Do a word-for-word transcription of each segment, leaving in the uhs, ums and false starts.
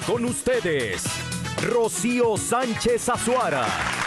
Con ustedes, Rocío Sánchez Azuara.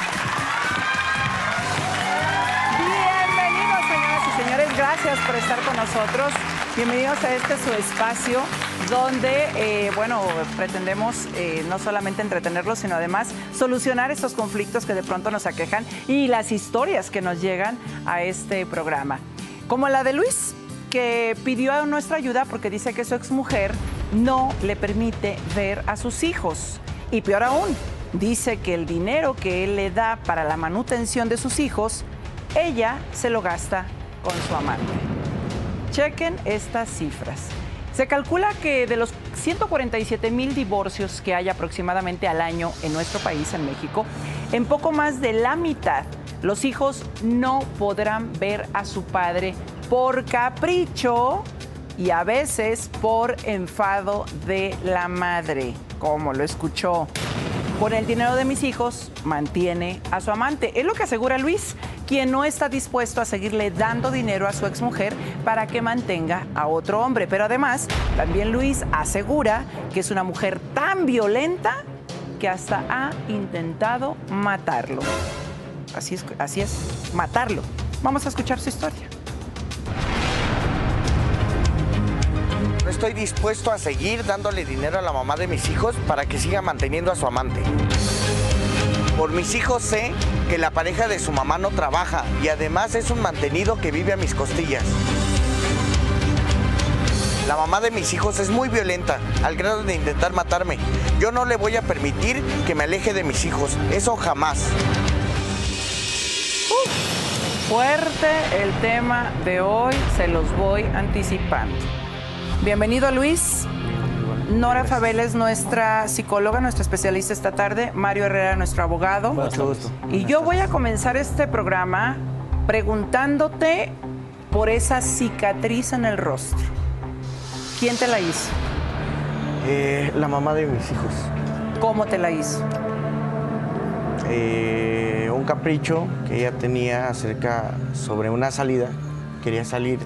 Bienvenidos, señoras y señores. Gracias por estar con nosotros. Bienvenidos a este su espacio donde, eh, bueno, pretendemos eh, no solamente entretenerlos, sino además solucionar estos conflictos que de pronto nos aquejan y las historias que nos llegan a este programa. Como la de Luis, que pidió nuestra ayuda porque dice que su exmujer no le permite ver a sus hijos. Y peor aún, dice que el dinero que él le da para la manutención de sus hijos, ella se lo gasta con su amante. Chequen estas cifras. Se calcula que de los ciento cuarenta y siete mil divorcios que hay aproximadamente al año en nuestro país, en México, en poco más de la mitad, los hijos no podrán ver a su padre por capricho y a veces por enfado de la madre, como lo escuchó. Con el dinero de mis hijos mantiene a su amante. Es lo que asegura Luis, quien no está dispuesto a seguirle dando dinero a su exmujer para que mantenga a otro hombre. Pero además, también Luis asegura que es una mujer tan violenta que hasta ha intentado matarlo. Así es, así es, matarlo. Vamos a escuchar su historia. No estoy dispuesto a seguir dándole dinero a la mamá de mis hijos para que siga manteniendo a su amante. Por mis hijos sé que la pareja de su mamá no trabaja y además es un mantenido que vive a mis costillas. La mamá de mis hijos es muy violenta, al grado de intentar matarme. Yo no le voy a permitir que me aleje de mis hijos, eso jamás. Uh, fuerte el tema de hoy, se los voy anticipando. Bienvenido, Luis. Nora Fabel es nuestra psicóloga, nuestra especialista esta tarde. Mario Herrera, nuestro abogado. Mucho gusto. Y yo voy a comenzar este programa preguntándote por esa cicatriz en el rostro. ¿Quién te la hizo? Eh, la mamá de mis hijos. ¿Cómo te la hizo? Eh, un capricho que ella tenía acerca sobre una salida. Quería salir.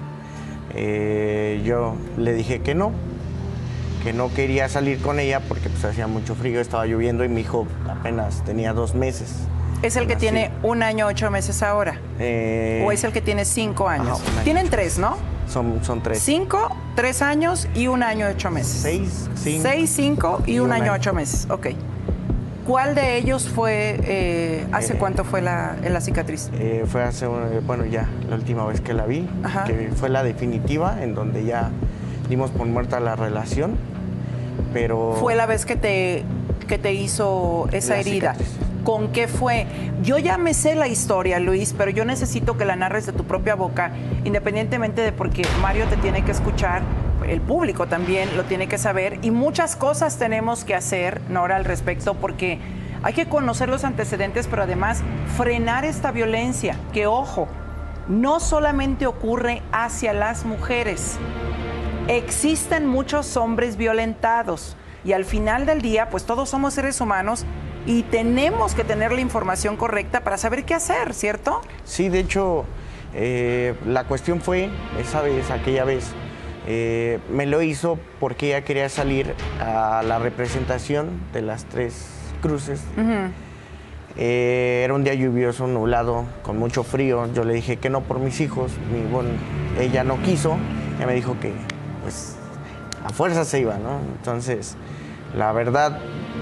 Eh, yo le dije que no, que no quería salir con ella porque pues hacía mucho frío, estaba lloviendo y mi hijo apenas tenía dos meses. ¿Es el que Así. tiene un año, ocho meses ahora? Eh, ¿O es el que tiene cinco años? Ajá, Tienen tres, ¿no? Son, son tres. Cinco, tres años y un año, ocho meses. Seis, cinco. Seis, cinco y, y un, un año, año, ocho meses. Ok. ¿Cuál de ellos fue, eh, hace eh, cuánto fue la, la cicatriz? Eh, fue hace, bueno, ya la última vez que la vi, Ajá. que fue la definitiva, en donde ya dimos por muerta la relación, pero... Fue la vez que te, que te hizo esa herida. Cicatriz. ¿Con qué fue? Yo ya me sé la historia, Luis, pero yo necesito que la narres de tu propia boca, independientemente de porque Mario te tiene que escuchar, el público también lo tiene que saber y muchas cosas tenemos que hacer, Nora, al respecto, porque hay que conocer los antecedentes, pero además frenar esta violencia, que, ojo, no solamente ocurre hacia las mujeres. Existen muchos hombres violentados y al final del día, pues todos somos seres humanos y tenemos que tener la información correcta para saber qué hacer, ¿cierto? Sí, de hecho, eh, la cuestión fue, esa vez, aquella vez, Eh, me lo hizo porque ella quería salir a la representación de las tres cruces. Uh-huh. eh, era un día lluvioso, nublado, con mucho frío. Yo le dije que no por mis hijos. Mi, bueno, ella no quiso. Ella me dijo que pues a fuerza se iba, ¿no? Entonces, la verdad,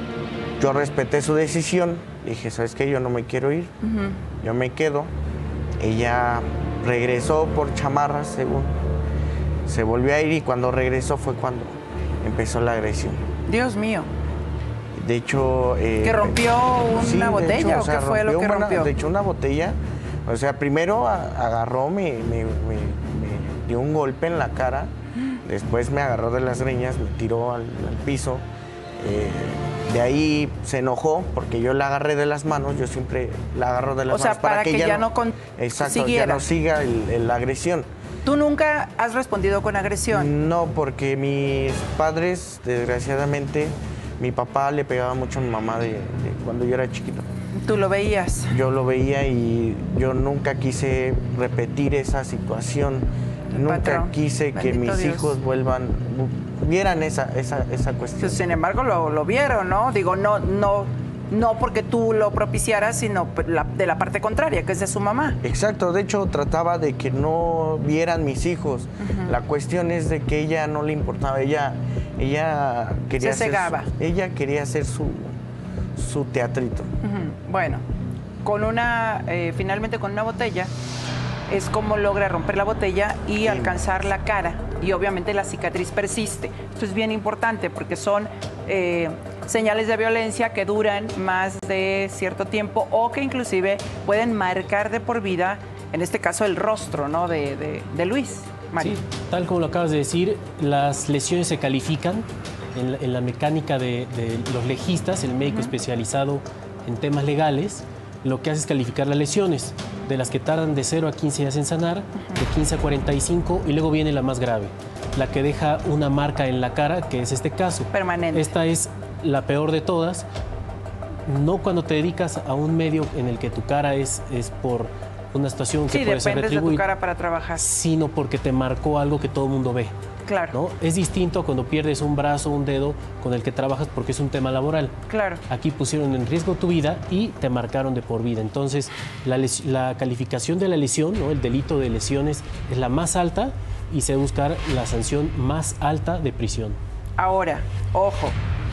yo respeté su decisión. Dije, ¿sabes qué? Yo no me quiero ir. Uh-huh. Yo me quedo. Ella regresó por chamarras, según. Se volvió a ir y cuando regresó fue cuando empezó la agresión. Dios mío. De hecho... Eh, ¿Que rompió una sí, botella hecho, o, o sea, qué fue lo que una, rompió? De hecho, una botella. O sea, primero a, agarró, me, me, me, me dio un golpe en la cara. Después me agarró de las greñas, me tiró al, al piso. Eh, de ahí se enojó porque yo la agarré de las manos. Yo siempre la agarro de las o sea, manos para, para que, que ya no, no con... exacto, siguiera. ya no siga el, el, la agresión. ¿Tú nunca has respondido con agresión? No, porque mis padres, desgraciadamente, mi papá le pegaba mucho a mi mamá de, de cuando yo era chiquito. ¿Tú lo veías? Yo lo veía y yo nunca quise repetir esa situación. El nunca patrón. quise que Bendito mis Dios. hijos vuelvan, vieran esa, esa, esa cuestión. Pues, sin embargo, lo, lo vieron, ¿no? Digo, no, no, no porque tú lo propiciaras, sino la, de la parte contraria, que es de su mamá. Exacto, de hecho trataba de que no vieran mis hijos. Uh-huh. La cuestión es de que ella no le importaba, ella, ella quería Se cegaba. Hacer su, ella quería hacer su, su teatrito. Uh-huh. Bueno, con una, eh, finalmente con una botella, es como logra romper la botella y sí. alcanzar la cara. Y obviamente la cicatriz persiste. Esto es bien importante porque son eh, señales de violencia que duran más de cierto tiempo o que inclusive pueden marcar de por vida, en este caso, el rostro, ¿no? de, de, de Luis. Mario. Sí, tal como lo acabas de decir, las lesiones se califican en la, en la mecánica de, de los legistas, el médico uh-huh. especializado en temas legales. Lo que hace es calificar las lesiones, de las que tardan de cero a quince días en sanar, uh-huh. de quince a cuarenta y cinco, y luego viene la más grave, la que deja una marca en la cara, que es este caso. Permanente. Esta es la peor de todas, no cuando te dedicas a un medio en el que tu cara es, es por una situación que sí, puede ser retribuida. Sí, dependes de tu cara para trabajar. Sino porque te marcó algo que todo el mundo ve. Claro. ¿No? Es distinto cuando pierdes un brazo, un dedo con el que trabajas porque es un tema laboral. Claro. Aquí pusieron en riesgo tu vida y te marcaron de por vida. Entonces, la, les, la calificación de la lesión, ¿no? El delito de lesiones, es la más alta y se debe buscar la sanción más alta de prisión. Ahora, ojo.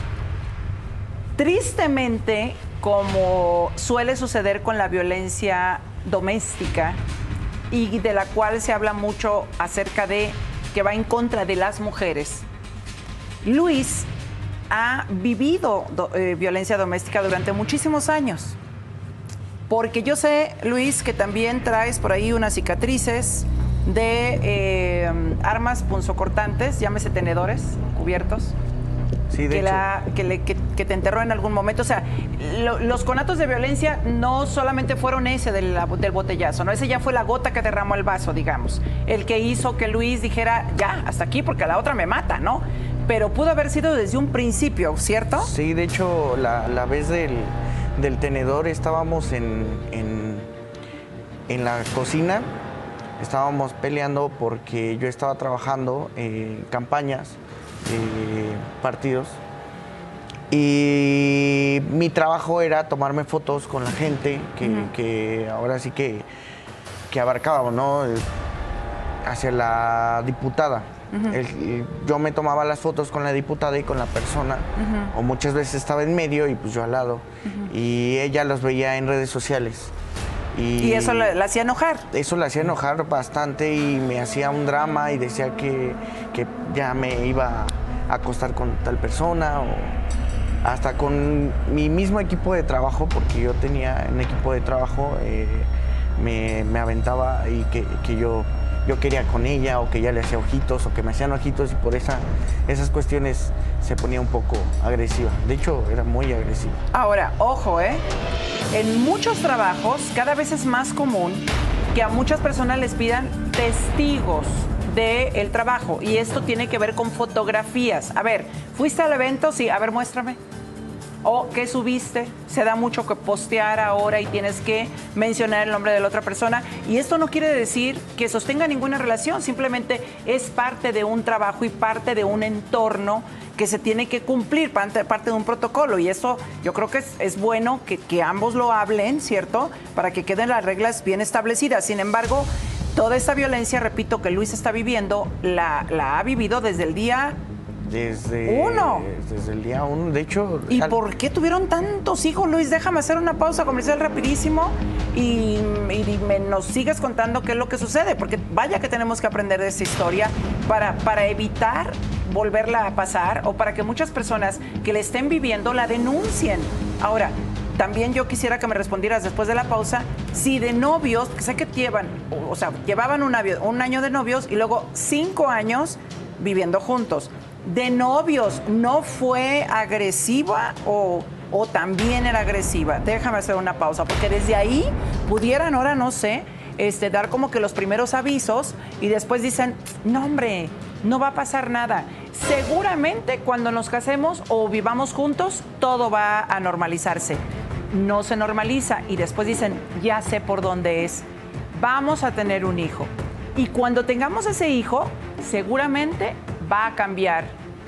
Tristemente, como suele suceder con la violencia doméstica y de la cual se habla mucho acerca de que va en contra de las mujeres, Luis ha vivido do, eh, violencia doméstica durante muchísimos años. Porque yo sé, Luis, que también traes por ahí unas cicatrices de eh, armas punzocortantes, llámese tenedores, cubiertos. Sí, de que, hecho. La, que, le, que, que te enterró en algún momento. O sea, lo, los conatos de violencia no solamente fueron ese de la, del botellazo, ¿no? Ese ya fue la gota que derramó el vaso, digamos. El que hizo que Luis dijera, ya, hasta aquí, porque la otra me mata, ¿no? Pero pudo haber sido desde un principio, ¿cierto? Sí, de hecho, la, la vez del, del tenedor estábamos en, en, en la cocina, estábamos peleando porque yo estaba trabajando en campañas, Eh, partidos, y mi trabajo era tomarme fotos con la gente que, uh-huh. que ahora sí que, que abarcábamos, ¿no? Hacia la diputada. Uh-huh. El, yo me tomaba las fotos con la diputada y con la persona, uh-huh. o muchas veces estaba en medio y pues yo al lado, uh-huh. y ella los veía en redes sociales. Y, ¿Y eso la, la hacía enojar? Eso la hacía enojar bastante y me hacía un drama y decía que, que ya me iba a acostar con tal persona, o hasta con mi mismo equipo de trabajo, porque yo tenía un equipo de trabajo, eh, me, me aventaba y que, que yo, yo quería con ella, o que ella le hacía ojitos, o que me hacían ojitos, y por esa, esas cuestiones se ponía un poco agresiva. De hecho, era muy agresiva. Ahora, ojo, ¿eh? En muchos trabajos cada vez es más común que a muchas personas les pidan testigos del trabajo, y esto tiene que ver con fotografías. A ver, ¿fuiste al evento? Sí, a ver, muéstrame. ¿O qué subiste? Se da mucho que postear ahora y tienes que mencionar el nombre de la otra persona, y esto no quiere decir que sostenga ninguna relación, simplemente es parte de un trabajo y parte de un entorno que se tiene que cumplir, parte, parte de un protocolo, y eso yo creo que es, es bueno que, que ambos lo hablen, ¿cierto? Para que queden las reglas bien establecidas. Sin embargo, toda esta violencia, repito, que Luis está viviendo, la, la ha vivido desde el día... Desde... Uno. Desde el día uno, de hecho... ¿Y al... por qué tuvieron tantos hijos, Luis? Déjame hacer una pausa comercial rapidísimo y, y me, nos sigues contando qué es lo que sucede, porque vaya que tenemos que aprender de esta historia para, para evitar volverla a pasar, o para que muchas personas que la estén viviendo la denuncien. Ahora, también yo quisiera que me respondieras después de la pausa, si de novios, que sé que llevan, o sea, llevaban un, un año de novios y luego cinco años viviendo juntos. ¿De novios no fue agresiva o, o también era agresiva? Déjame hacer una pausa, porque desde ahí pudieran, ahora no sé, este, dar como que los primeros avisos y después dicen, no hombre, no va a pasar nada. Seguramente cuando nos casemos o vivamos juntos, todo va a normalizarse. No se normaliza y después dicen, ya sé por dónde es, vamos a tener un hijo. Y cuando tengamos ese hijo, seguramente va a cambiar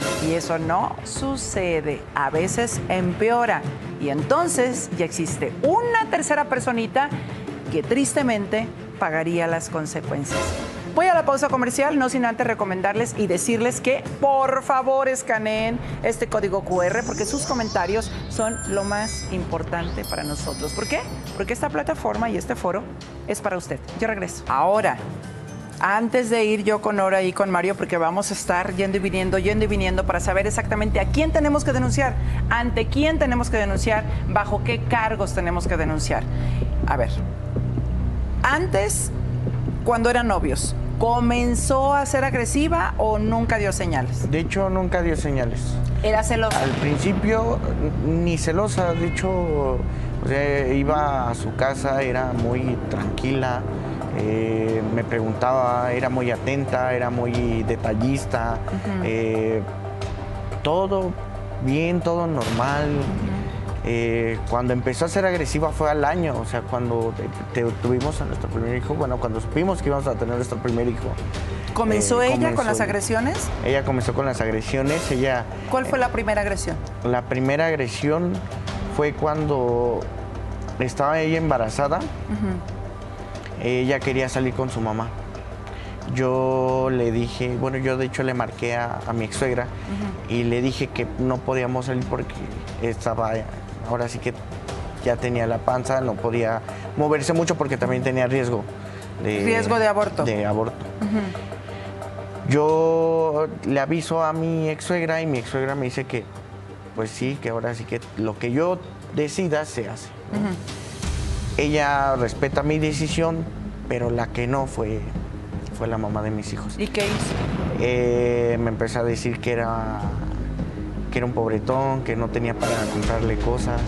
Y eso no sucede, a veces empeora. Y entonces ya existe una tercera personita que tristemente pagaría las consecuencias. Voy a la pausa comercial, no sin antes recomendarles y decirles que por favor escaneen este código cu erre porque sus comentarios son lo más importante para nosotros. ¿Por qué? Porque esta plataforma y este foro es para usted. Yo regreso. Ahora, antes de ir yo con Nora y con Mario, porque vamos a estar yendo y viniendo, yendo y viniendo para saber exactamente a quién tenemos que denunciar, ante quién tenemos que denunciar, bajo qué cargos tenemos que denunciar. A ver, antes, cuando eran novios, ¿comenzó a ser agresiva o nunca dio señales? De hecho, nunca dio señales. ¿Era celosa? Al principio, ni celosa. De hecho, o sea, iba a su casa, era muy tranquila. Eh, me preguntaba, era muy atenta, era muy detallista. Uh-huh. eh, todo bien, todo normal. Uh-huh. Eh, cuando empezó a ser agresiva fue al año, o sea, cuando te, te, tuvimos a nuestro primer hijo, bueno, cuando supimos que íbamos a tener nuestro primer hijo. ¿Comenzó eh, ella comenzó, con las agresiones? Ella comenzó con las agresiones, ella... ¿Cuál fue eh, la primera agresión? La primera agresión fue cuando estaba ella embarazada, uh-huh. ella quería salir con su mamá. Yo le dije, bueno, yo de hecho le marqué a, a mi ex suegra uh-huh. y le dije que no podíamos salir porque estaba... Ahora sí que ya tenía la panza, no podía moverse mucho porque también tenía riesgo. De, ¿Riesgo de aborto? De aborto. Uh-huh. Yo le aviso a mi ex suegra y mi ex suegra me dice que, pues sí, que ahora sí que lo que yo decida se hace. Uh-huh. Ella respeta mi decisión, pero la que no fue, fue la mamá de mis hijos. ¿Y qué hizo? Eh, me empezó a decir que era... que era un pobretón, que no tenía para comprarle cosas,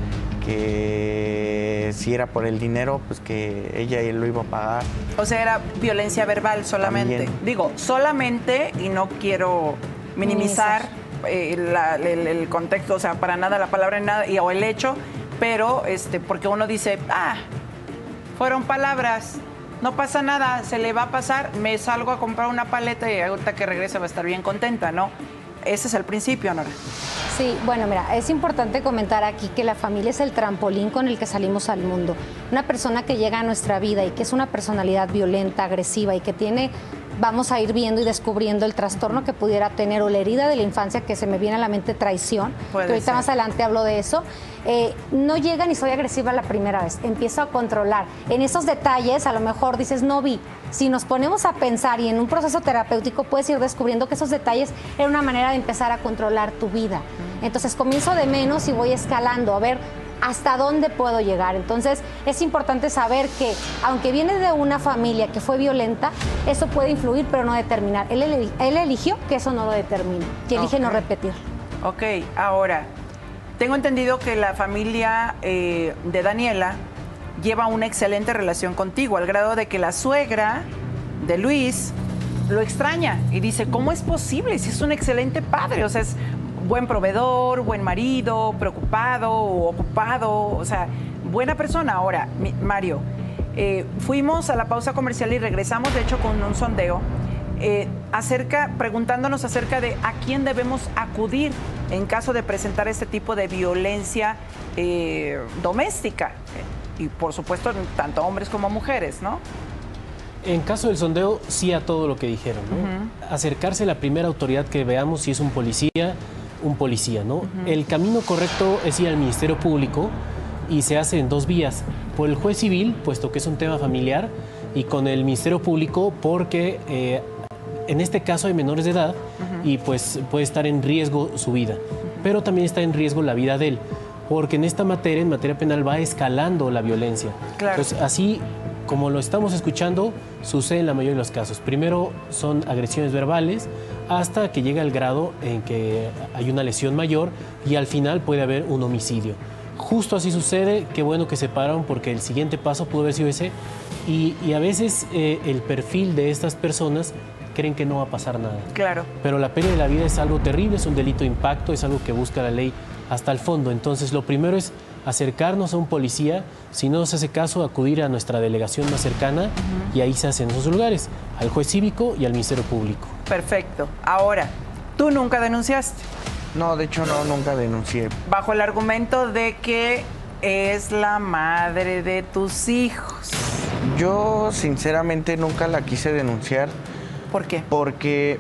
que si era por el dinero, pues que ella y él lo iba a pagar. O sea, era violencia verbal solamente. También. Digo, solamente, y no quiero minimizar eh, la, el, el contexto, o sea, para nada la palabra nada, y, o el hecho, pero este, porque uno dice, ah, fueron palabras, no pasa nada, se le va a pasar, me salgo a comprar una paleta y ahorita que regrese va a estar bien contenta, ¿no? Ese es el principio, Nora. Sí, bueno, mira, es importante comentar aquí que la familia es el trampolín con el que salimos al mundo. Una persona que llega a nuestra vida y que es una personalidad violenta, agresiva y que tiene, vamos a ir viendo y descubriendo el trastorno que pudiera tener o la herida de la infancia que se me viene a la mente, traición, que ahorita ser. Más adelante hablo de eso. Eh, no llega ni soy agresiva la primera vez, empiezo a controlar. En esos detalles a lo mejor dices, no vi. Si nos ponemos a pensar y en un proceso terapéutico puedes ir descubriendo que esos detalles era una manera de empezar a controlar tu vida. Entonces comienzo de menos y voy escalando a ver hasta dónde puedo llegar. Entonces es importante saber que aunque viene de una familia que fue violenta, eso puede influir pero no determinar. Él, él, él eligió que eso no lo determine, que elige okay. no repetir. Ok, ahora, tengo entendido que la familia eh, de Daniela lleva una excelente relación contigo, al grado de que la suegra de Luis lo extraña y dice, ¿cómo es posible si es un excelente padre? O sea, es buen proveedor, buen marido, preocupado, ocupado, o sea, buena persona. Ahora, mi, Mario, eh, fuimos a la pausa comercial y regresamos, de hecho, con un sondeo eh, acerca, preguntándonos acerca de a quién debemos acudir en caso de presentar este tipo de violencia eh, doméstica. Y, por supuesto, tanto hombres como mujeres, ¿no? En caso del sondeo, sí a todo lo que dijeron, ¿no? Uh-huh. Acercarse a la primera autoridad que veamos, si es un policía, un policía, ¿no? Uh-huh. El camino correcto es ir al Ministerio Público y se hace en dos vías. Por el juez civil, puesto que es un tema familiar, y con el Ministerio Público porque eh, en este caso hay menores de edad uh-huh. y pues puede estar en riesgo su vida. Uh-huh. Pero también está en riesgo la vida de él. Porque en esta materia, en materia penal, va escalando la violencia. Claro. Entonces, así como lo estamos escuchando, sucede en la mayoría de los casos. Primero son agresiones verbales hasta que llega el grado en que hay una lesión mayor y al final puede haber un homicidio. Justo así sucede, qué bueno que se pararon porque el siguiente paso pudo haber sido ese. Y, y a veces eh, el perfil de estas personas creen que no va a pasar nada. Claro. Pero la pérdida de la vida es algo terrible, es un delito de impacto, es algo que busca la ley hasta el fondo. Entonces, lo primero es acercarnos a un policía, si no se hace caso, acudir a nuestra delegación más cercana uh-huh. y ahí se hacen esos lugares, al juez cívico y al Ministerio Público. Perfecto. Ahora, ¿Tú nunca denunciaste? No, de hecho no, nunca denuncié. Bajo el argumento de que es la madre de tus hijos. Yo sinceramente nunca la quise denunciar. ¿Por qué? Porque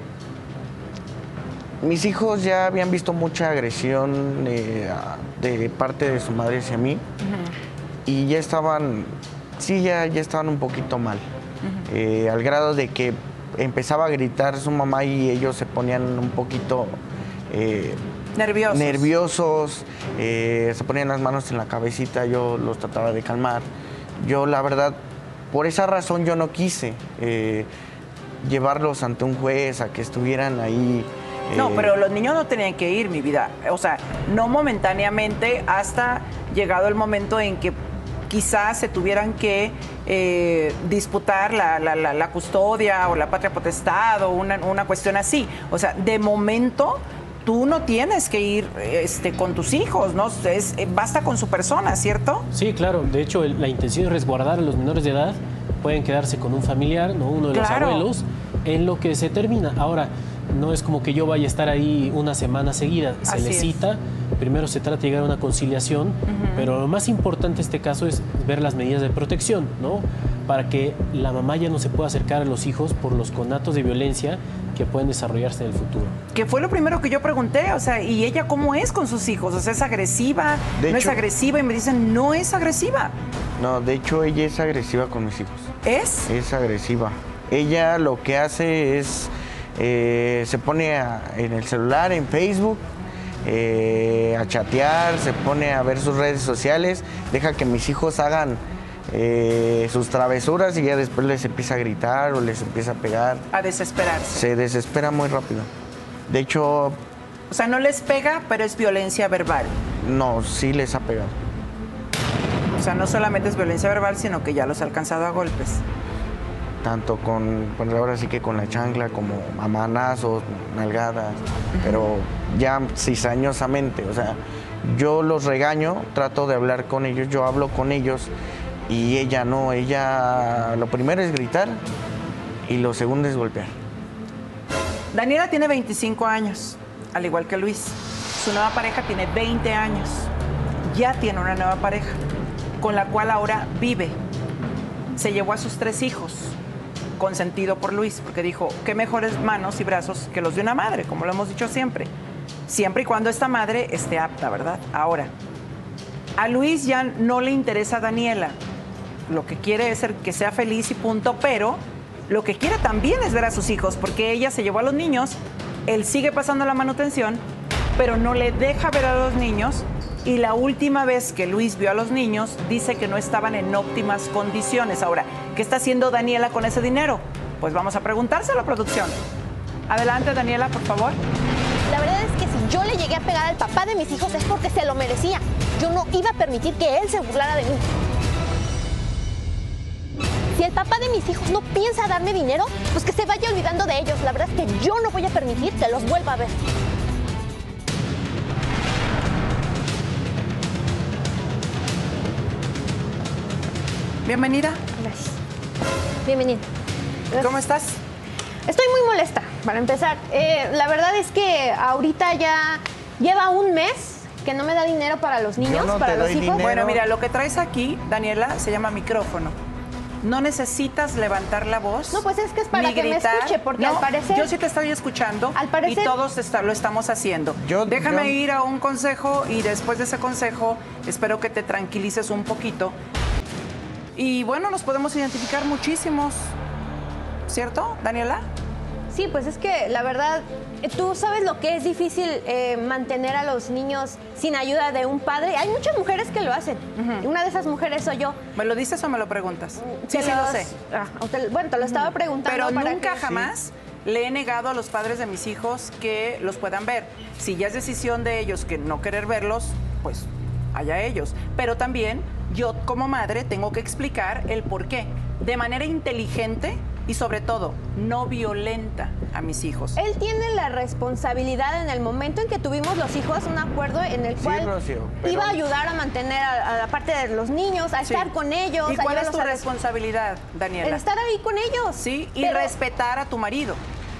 mis hijos ya habían visto mucha agresión eh, de parte de su madre hacia mí. Uh-huh. Y ya estaban, sí, ya, ya estaban un poquito mal. Uh-huh. eh, al grado de que empezaba a gritar su mamá y ellos se ponían un poquito... Eh, nerviosos. Nerviosos, eh, se ponían las manos en la cabecita, yo los trataba de calmar. Yo, la verdad, por esa razón yo no quise eh, llevarlos ante un juez, a que estuvieran ahí. Eh... No, pero los niños no tenían que ir, mi vida. O sea, no momentáneamente, hasta llegado el momento en que quizás se tuvieran que eh, disputar la, la, la, la custodia o la patria potestad o una, una cuestión así. O sea, de momento... Tú no tienes que ir este, con tus hijos, ¿no? Es, basta con su persona, ¿cierto? Sí, claro. De hecho, el, la intención es resguardar a los menores de edad. Pueden quedarse con un familiar, ¿no? Uno de claro. los abuelos, en lo que se termina. Ahora, no es como que yo vaya a estar ahí una semana seguida. Se Así le cita. Es. Primero se trata de llegar a una conciliación, uh-huh. pero lo más importante en este caso es ver las medidas de protección, ¿no? Para que la mamá ya no se pueda acercar a los hijos por los conatos de violencia que pueden desarrollarse en el futuro. Que fue lo primero que yo pregunté, o sea, ¿y ella cómo es con sus hijos? O sea, ¿es agresiva? De ¿No hecho, es agresiva? Y me dicen, no es agresiva. No, de hecho, ella es agresiva con mis hijos. ¿Es? Es agresiva. Ella lo que hace es, eh, se pone a, en el celular, en Facebook, eh, a chatear, se pone a ver sus redes sociales, deja que mis hijos hagan Eh, sus travesuras y ya después les empieza a gritar o les empieza a pegar. A desesperarse. Se desespera muy rápido. De hecho... O sea, no les pega, pero es violencia verbal. No, sí les ha pegado. O sea, no solamente es violencia verbal, sino que ya los ha alcanzado a golpes. Tanto con, pues ahora sí que con la chancla, como a manazos, nalgadas, uh-huh. pero ya cizañosamente. O sea, yo los regaño, trato de hablar con ellos, yo hablo con ellos. Y ella no, ella lo primero es gritar y lo segundo es golpear. Daniela tiene veinticinco años, al igual que Luis. Su nueva pareja tiene veinte años. Ya tiene una nueva pareja, con la cual ahora vive. Se llevó a sus tres hijos, consentido por Luis, porque dijo, qué mejores manos y brazos que los de una madre, como lo hemos dicho siempre. Siempre y cuando esta madre esté apta, ¿verdad? Ahora, a Luis ya no le interesa a Daniela. Lo que quiere es ser que sea feliz y punto, pero lo que quiere también es ver a sus hijos, porque ella se llevó a los niños, él sigue pasando la manutención, pero no le deja ver a los niños, y la última vez que Luis vio a los niños, dice que no estaban en óptimas condiciones. Ahora, ¿qué está haciendo Daniela con ese dinero? Pues vamos a preguntárselo a la producción. Adelante, Daniela, por favor. La verdad es que si yo le llegué a pegar al papá de mis hijos es porque se lo merecía. Yo no iba a permitir que él se burlara de mí. Si el papá de mis hijos no piensa darme dinero, pues que se vaya olvidando de ellos. La verdad es que yo no voy a permitir que los vuelva a ver. Bienvenida. Gracias. Bienvenida. Gracias. ¿Cómo estás? Estoy muy molesta, para empezar. Eh, la verdad es que ahorita ya lleva un mes que no me da dinero para los niños, no para te los doy hijos. dinero. Bueno, mira, lo que traes aquí, Daniela, se llama micrófono. No necesitas levantar la voz. No, pues es que es para ni que gritar. me escuche, porque No, al parecer... Yo sí te estoy escuchando Al parecer... y todos está, lo estamos haciendo. Yo, Déjame yo... ir a un consejo y después de ese consejo espero que te tranquilices un poquito. Y bueno, nos podemos identificar muchísimos, ¿cierto, Daniela? Sí, pues es que la verdad, tú sabes lo que es difícil eh, mantener a los niños sin ayuda de un padre. Hay muchas mujeres que lo hacen. Uh-huh. Una de esas mujeres soy yo. ¿Me lo dices o me lo preguntas? Sí, sí, lo sé. Ah, te, bueno, te lo estaba preguntando. Pero para nunca que... jamás sí. le he negado a los padres de mis hijos que los puedan ver. Si ya es decisión de ellos que no querer verlos, pues allá ellos. Pero también yo como madre tengo que explicar el por qué. De manera inteligente y sobre todo no violenta a mis hijos. Él tiene la responsabilidad en el momento en que tuvimos los hijos, un acuerdo en el cual sí, Rocío, pero... iba a ayudar a mantener a, a la parte de los niños, a sí. estar con ellos. ¿Y cuál es tu a... responsabilidad, Daniela? El estar ahí con ellos. Sí, y pero... respetar a tu marido.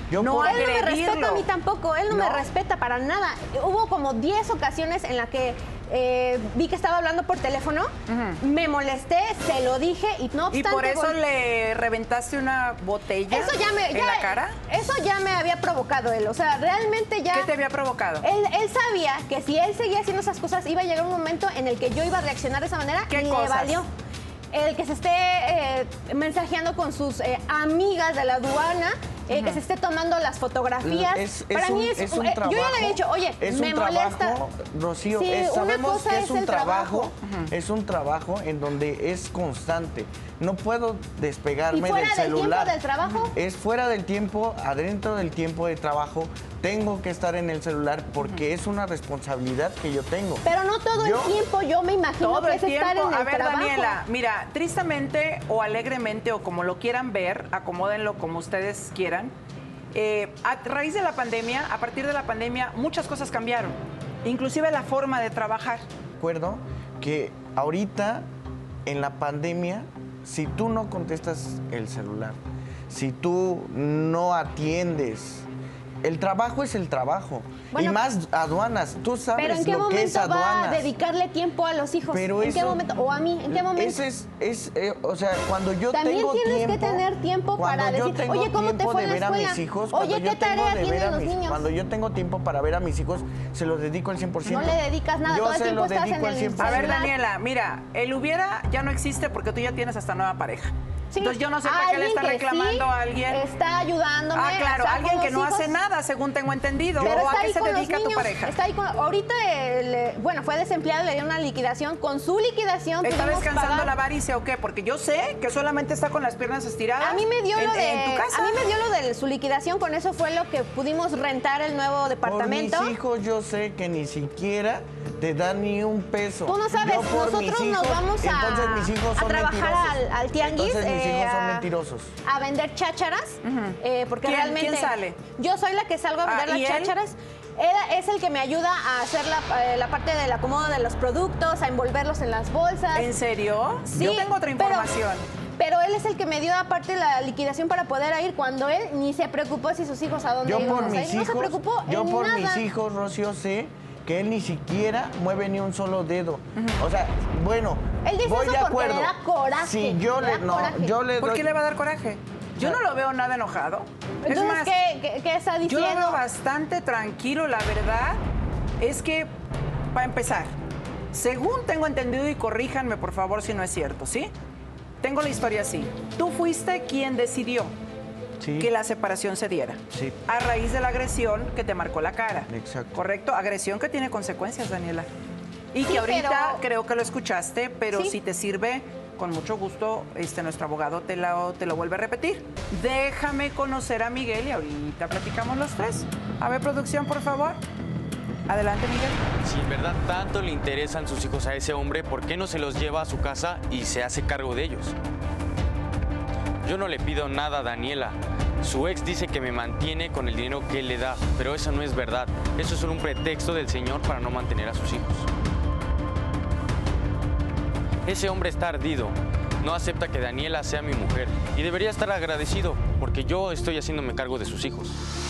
Yo no por- Él no me respeta agredirlo. a mí tampoco, él no, me No. respeta para nada. Hubo como diez ocasiones en las que eh, vi que estaba hablando por teléfono, me molesté, se lo dije y no ¿Y obstante... por eso vol- le reventaste una botella Eso ya me... en ya- la cara? Eso ya me había provocado él, o sea, realmente ya... ¿Qué te había provocado? Él, él sabía que si él seguía haciendo esas cosas iba a llegar un momento en el que yo iba a reaccionar de esa manera ¿Qué y le cosas? valió. El que se esté eh, mensajeando con sus eh, amigas de la aduana, eh, que se esté tomando las fotografías. Es, es Para un, mí es, es un eh, trabajo. yo ya le he dicho, oye, es me un molesta. trabajo, Rocío, Sí, es- una sabemos cosa que es, es un el trabajo, trabajo. es un trabajo en donde es constante. No puedo despegarme ¿Y fuera del del tiempo celular. del trabajo? Es fuera del tiempo, adentro del tiempo de trabajo. Tengo que estar en el celular porque es una responsabilidad que yo tengo. Pero no todo Yo- el tiempo, yo me imagino Todo que el es estar tiempo. en el A ver, trabajo. Daniela, mira, tristemente o alegremente o como lo quieran ver, acomódenlo como ustedes quieran. Eh, a raíz de la pandemia, a partir de la pandemia, muchas cosas cambiaron, inclusive la forma de trabajar. Recuerdo que ahorita en la pandemia, si tú no contestas el celular, si tú no atiendes, el trabajo es el trabajo. Bueno, y más aduanas, tú sabes Pero ¿en qué lo que es momento va a aduanas. dedicarle tiempo a los hijos? Pero ¿En qué eso- momento? ¿O a mí? ¿En qué momento? Ese es, es eh, o sea, cuando yo También tengo tienes que tiempo, tener tiempo cuando para yo decir, tengo oye, ¿cómo te tiempo fue de en ver la a escuela? mis hijos, Oye, cuando ¿qué yo tengo tarea de ver tienen a los mis- niños? Cuando yo tengo tiempo para ver a mis hijos, se los dedico al cien por ciento. No le dedicas nada, Yo todo el se tiempo lo estás dedico en al el cien por A ver, ciento. Daniela, mira, el hubiera ya no existe porque tú ya tienes hasta nueva pareja. Sí. Entonces yo no sé para qué le Alguien está que reclamando sí a alguien. Está ayudándome. Ah, a claro, estar alguien con que los no hijos. hace nada, según tengo entendido. Pero ¿O a está qué ahí se con los dedica tu niños, pareja? Está ahí con, ahorita, eh, le- bueno, fue desempleado, le dieron una liquidación. Con su liquidación ¿Está pudimos descansando pagar- la avaricia o qué? Porque yo sé que solamente está con las piernas estiradas. A mí me dio en, lo de en tu casa. a mí me dio lo de su liquidación, con eso fue lo que pudimos rentar el nuevo departamento. Por mis hijos yo sé que ni siquiera te dan ni un peso. Tú no sabes, Yo por nosotros mis nos hijos, vamos a, entonces mis hijos a son trabajar mentirosos. al, al tianguis. Entonces mis eh, hijos son a- mentirosos. A vender chácharas, eh, porque ¿Quién- realmente... quién sale? Yo soy la que salgo a Ah, vender ¿y las él? chácharas. Él es el que me ayuda a hacer la, eh, la parte del acomodo de los productos, a envolverlos en las bolsas. ¿En serio? Sí, Yo tengo otra pero- información. Pero él es el que me dio aparte la liquidación para poder ir cuando él ni se preocupó si sus hijos a dónde Yo íbamos por a mis ir. No se hijos, preocupó yo en por nada. mis hijos, Rocío, sé que él ni siquiera mueve ni un solo dedo. O sea, bueno, Él dice voy eso de porque acuerdo. le da coraje, Si yo le le, da no, coraje. yo le ¿Por doy- qué le va a dar coraje? Yo no lo veo nada enojado. Es Entonces, más, ¿qué, qué, qué está yo diciendo? lo veo bastante tranquilo, la verdad. Es que, para empezar, según tengo entendido, y corríjanme por favor si no es cierto, ¿sí? Tengo la historia así. Tú fuiste quien decidió Sí. que la separación se diera. Sí. A raíz de la agresión que te marcó la cara. Exacto. ¿Correcto? Agresión que tiene consecuencias, Daniela. Y Sí, que ahorita pero- creo que lo escuchaste, pero Sí. si te sirve, con mucho gusto, este, nuestro abogado te lo, te lo vuelve a repetir. Déjame conocer a Miguel y ahorita platicamos los tres. A ver, producción, por favor. Adelante, Miguel. Si en verdad tanto le interesan sus hijos a ese hombre, ¿por qué no se los lleva a su casa y se hace cargo de ellos? Yo no le pido nada a Daniela. Su ex dice que me mantiene con el dinero que él le da, pero eso no es verdad. Eso es solo un pretexto del señor para no mantener a sus hijos. Ese hombre está ardido. No acepta que Daniela sea mi mujer y debería estar agradecido porque yo estoy haciéndome cargo de sus hijos.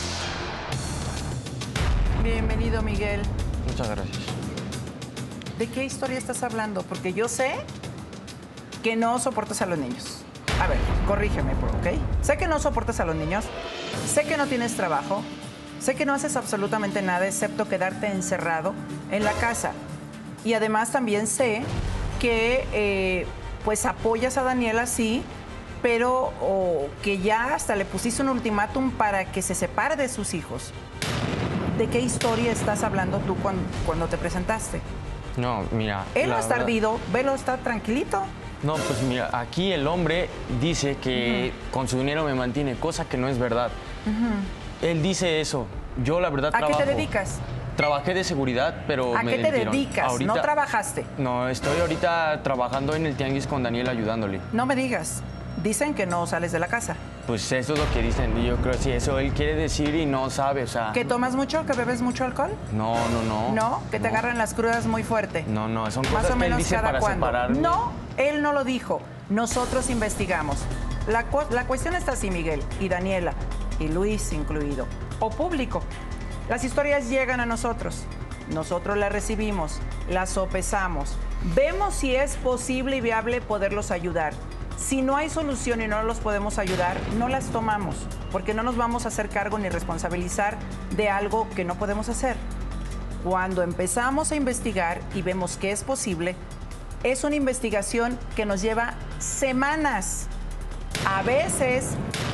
Bienvenido, Miguel. Muchas gracias. ¿De qué historia estás hablando? Porque yo sé que no soportas a los niños. A ver, corrígeme, ¿ok? Sé que no soportas a los niños, sé que no tienes trabajo, sé que no haces absolutamente nada excepto quedarte encerrado en la casa. Y además también sé que eh, pues apoyas a Daniela, sí, pero o que ya hasta le pusiste un ultimátum para que se separe de sus hijos. ¿De qué historia estás hablando tú cuando, cuando te presentaste? No, mira. Él no la está verdad- ardido, velo, está tranquilito. No, pues mira, aquí el hombre dice que con su dinero me mantiene, cosa que no es verdad. Él dice eso. Yo la verdad ¿A qué trabajo. te dedicas? Trabajé de seguridad, pero ¿A me qué te despidieron. dedicas? Ahorita- ¿No trabajaste? No, estoy ahorita trabajando en el tianguis con Daniel ayudándole. No me digas. Dicen que no sales de la casa. Pues eso es lo que dicen. Y yo creo que sí, eso él quiere decir y no sabe, o sea. ¿Que tomas mucho? ¿Que bebes mucho alcohol? No, no, no. ¿No? ¿Que te No. agarran las crudas muy fuerte? No, no, son Más cosas o que él menos dice cada para cuándo. separarme. No, él no lo dijo. Nosotros investigamos. La, cu- la cuestión está así, Miguel y Daniela. y Luis incluido, o público. Las historias llegan a nosotros, nosotros las recibimos, las sopesamos, vemos si es posible y viable poderlos ayudar. Si no hay solución y no los podemos ayudar, no las tomamos, porque no nos vamos a hacer cargo ni responsabilizar de algo que no podemos hacer. Cuando empezamos a investigar y vemos que es posible, es una investigación que nos lleva semanas, a veces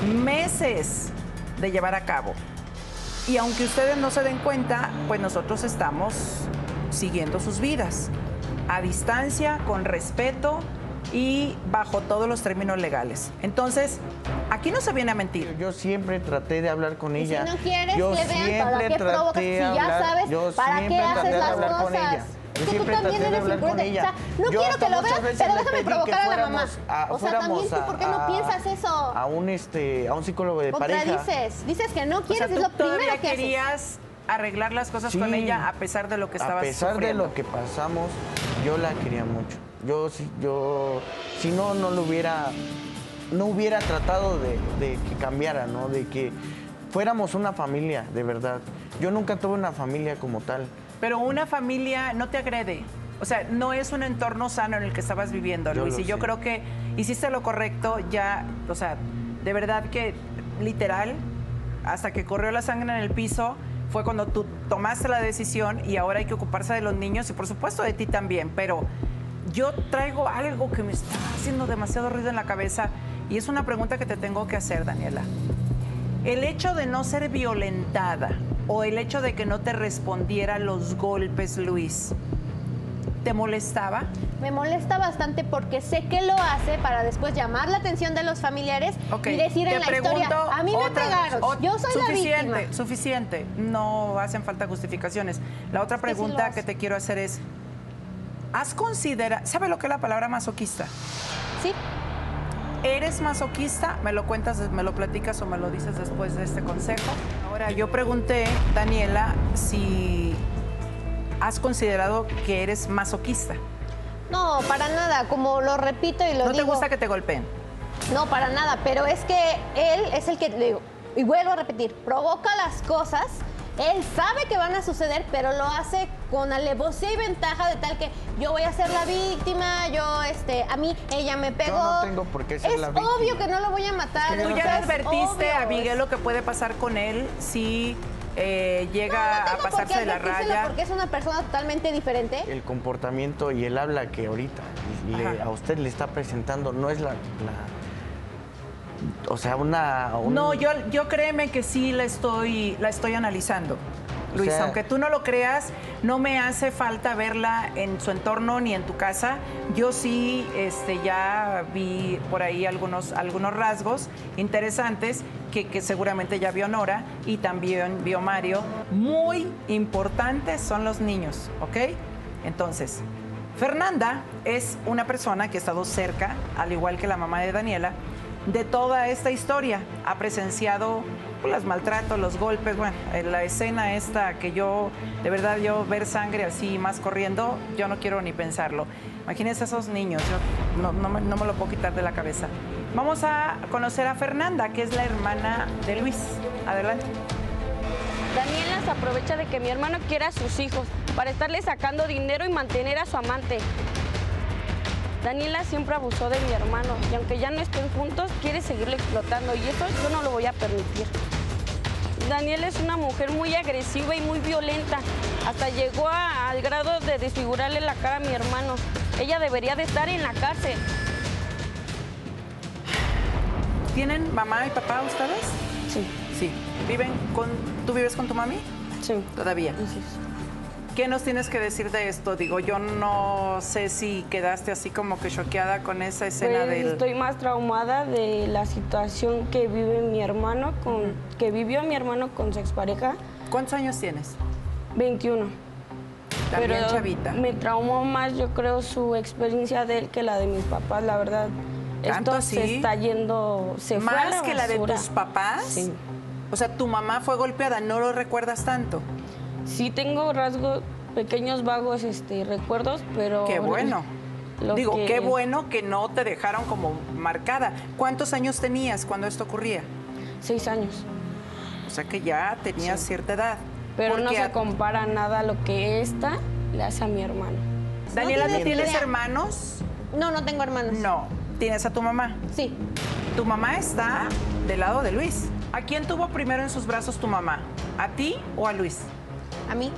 meses de llevar a cabo. Y aunque ustedes no se den cuenta, pues nosotros estamos siguiendo sus vidas, a distancia, con respeto y bajo todos los términos legales. Entonces, aquí no se viene a mentir. Yo siempre traté de hablar con Y ella. si no quieres, yo que vean, siempre ¿para qué traté provocas? Si de ya hablar- sabes, yo ¿para qué siempre traté haces de las hablar con cosas? ella. Yo Que tú siempre también traté de eres hablar con imprudente. ella. O sea, no Yo quiero hasta que lo muchas veas, veces pero le déjame pedí que provocar a la mamá. fuéramos a- O sea, también fuéramos tú, ¿por qué a- no piensas eso? A un, este, a un psicólogo de pareja. Contradices. Dices que no O sea, quieres, tú es lo primero todavía que haces. querías arreglar las cosas Sí. con ella a pesar de lo que estabas A pesar sufriendo. de lo que pasamos, yo la quería mucho. Yo, si, yo, si no, no lo hubiera, no hubiera tratado de, de que cambiara, ¿no? De que fuéramos una familia, de verdad. Yo nunca tuve una familia como tal. Pero una familia no te agrede. O sea, no es un entorno sano en el que estabas viviendo, Yo Luis. lo Y yo sé. creo que hiciste lo correcto ya, o sea, de verdad que literal, hasta que corrió la sangre en el piso, fue cuando tú tomaste la decisión y ahora hay que ocuparse de los niños y por supuesto de ti también. Pero yo traigo algo que me está haciendo demasiado ruido en la cabeza y es una pregunta que te tengo que hacer, Daniela. El hecho de no ser violentada o el hecho de que no te respondiera los golpes, Luis, ¿te molestaba? Me molesta bastante porque sé que lo hace para después llamar la atención de los familiares Ok, y decir te en la pregunto historia, a mí me otra- pegaron, ot- yo soy la suficiente, víctima. Suficiente, no hacen falta justificaciones. La otra Es que sí lo pregunta hace. que te quiero hacer es, ¿has considerado, ¿sabe lo que es la palabra masoquista? Sí, ¿Eres masoquista? ¿Me lo cuentas, me lo platicas o me lo dices después de este consejo? Ahora, yo pregunté, Daniela, si has considerado que eres masoquista. no, para nada, como lo repito y lo ¿No te digo. gusta que te golpeen? No, para nada, pero es que él es el que, le digo, y vuelvo a repetir, provoca las cosas, él sabe que van a suceder, pero lo hace con alevosía y ventaja de tal que yo voy a ser la víctima, yo, este, a mí, ella me pegó. Yo no tengo por qué ser es la víctima. obvio que no lo voy a matar. Es que ¿Tú yo ya no le sé. advertiste obvio, a Miguel es- lo que puede pasar con él si eh, llega No, no a tengo por pasarse qué de la advertírselo raya? porque es una persona totalmente diferente. El comportamiento y el habla que ahorita le- Ajá. a usted le está presentando no es la... la- o sea, una... un- No, yo, yo créeme que sí la estoy, la estoy analizando. O Luis, sea- aunque tú no lo creas, no me hace falta verla en su entorno ni en tu casa. Yo sí este, ya vi por ahí algunos, algunos rasgos interesantes que, que seguramente ya vio Nora y también vio Mario. Muy importantes son los niños, ¿ok? Entonces, Fernanda es una persona que ha estado cerca, al igual que la mamá de Daniela, de toda esta historia. Ha presenciado pues, los maltratos, los golpes, bueno, en la escena esta que yo, de verdad, yo ver sangre así más corriendo, yo no quiero ni pensarlo. Imagínense esos niños, yo no, no me, no me lo puedo quitar de la cabeza. Vamos a conocer a Fernanda, que es la hermana de Luis. Adelante. Daniela se aprovecha de que mi hermano quiere a sus hijos para estarle sacando dinero y mantener a su amante. Daniela siempre abusó de mi hermano y aunque ya no estén juntos, quiere seguirlo explotando y eso yo no lo voy a permitir. Daniela es una mujer muy agresiva y muy violenta. Hasta llegó a- al grado de desfigurarle la cara a mi hermano. Ella debería de estar en la cárcel. ¿Tienen mamá y papá ustedes? Sí, Sí. ¿Viven con, ¿Tú vives con tu mami? sí. Todavía. Sí, sí. ¿Qué nos tienes que decir de esto? Digo, yo no sé si quedaste así como que choqueada con esa escena Pues del... estoy más traumada de la situación que vive mi hermano, con, que vivió mi hermano con su expareja, ¿Cuántos años tienes? veintiuno. También Pero chavita. me traumó más, yo creo, su experiencia de él que la de mis papás, la verdad. ¿Tanto Esto se así? está yendo, se fue a ¿Más la que la de basura. tus papás? Sí. O sea, tu mamá fue golpeada, ¿no lo recuerdas tanto? Sí tengo rasgos, pequeños vagos este, recuerdos, pero... Qué bueno. lo Digo, que- qué bueno que no te dejaron como marcada. ¿Cuántos años tenías cuando esto ocurría? Seis años. sea que ya tenía Sí. cierta edad. Pero no Porque se a- compara nada a lo que esta le hace a mi hermano. Daniela, No ¿tú tienes tienes idea. hermanos? No, no tengo hermanos. No. ¿Tienes a tu mamá? Sí. Tu mamá está del lado de Luis. ¿A quién tuvo primero en sus brazos tu mamá? ¿A ti o a Luis? A mí.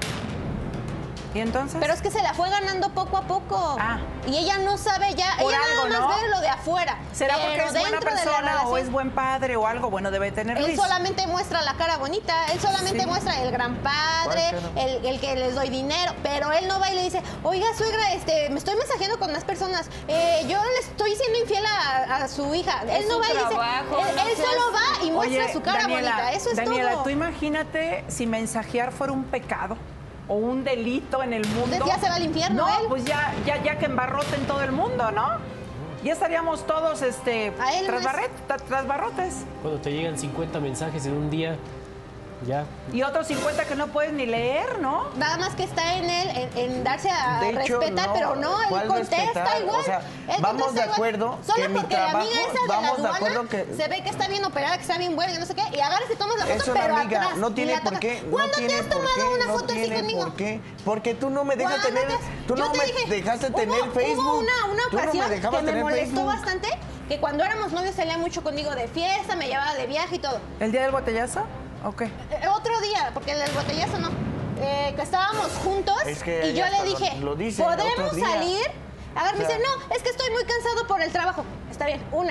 ¿Y entonces? Pero es que se la fue ganando poco a poco. Ah. Y ella no sabe ya. Por ella algo, nada más ¿no? ve lo de afuera. ¿Será pero porque es buena dentro de la persona o relación, es buen padre o algo? Bueno, debe tener Él Luis. solamente muestra la cara bonita, él solamente Sí. muestra el gran padre, ¿Cuál cara? el, el que les doy dinero, pero él no va y le dice, oiga, suegra, este, me estoy mensajeando con más personas, eh, yo le estoy siendo infiel a, a su hija. Él Es no su va y dice, trabajo, él, no él seas- solo va y muestra Oye, su cara Daniela, bonita, eso es Daniela, todo. tú imagínate si mensajear fuera un pecado o un delito en el mundo. Entonces ya se va al infierno, No, él. pues ya, ya, ya que embarroten todo el mundo, ¿no? Ya estaríamos todos este, A él no tras, es- barret- tra- tras barrotes. Cuando te llegan cincuenta mensajes en un día, ya. Y otros cincuenta que no puedes ni leer, ¿no? Nada más que está en él, en, en darse a De hecho, respetar, no, pero no, él ¿cuál contesta respetar? igual. O sea, Él vamos contesta de igual. acuerdo Solo que mi porque la trabajo- amiga esa de vamos de la aduana acuerdo que- se ve que está bien operada, que está bien buena, que no sé qué, y agarras y tomas la foto, Es una pero amiga, atrás. no y tiene la por tocas. qué, no ¿Cuándo tiene te has por tomado qué, una no foto así tiene conmigo? por qué, porque tú no me dejas ¿Cuándo tener, te- tú yo no te me dije, dejaste hubo- tener Facebook, Hubo una, una tú no me ocasión dejabas que me tener molestó Facebook. bastante, que cuando éramos novios salía mucho conmigo de fiesta, me llevaba de viaje y todo. ¿El día del botellazo? Ok. Eh, otro día, porque el del botellazo no. Eh, que estábamos juntos Es que y yo ella le hasta dije, lo- lo dice, ¿podemos otros días. salir? Agar me O sea- dice, no, es que estoy muy cansado por el trabajo. Está bien, una.